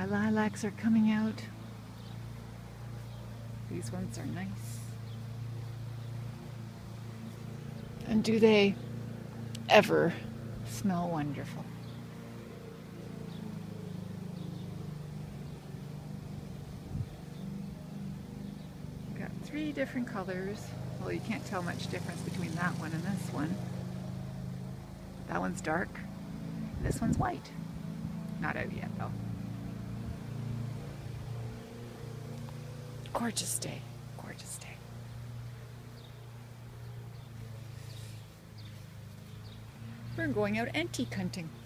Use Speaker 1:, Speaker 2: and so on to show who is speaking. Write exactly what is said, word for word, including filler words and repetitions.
Speaker 1: My lilacs are coming out. These ones are nice. And do they ever smell wonderful? Got three different colors. Well, you can't tell much difference between that one and this one. That one's dark. This one's white. Not out yet though. Gorgeous day. Gorgeous day. We're going out antique hunting.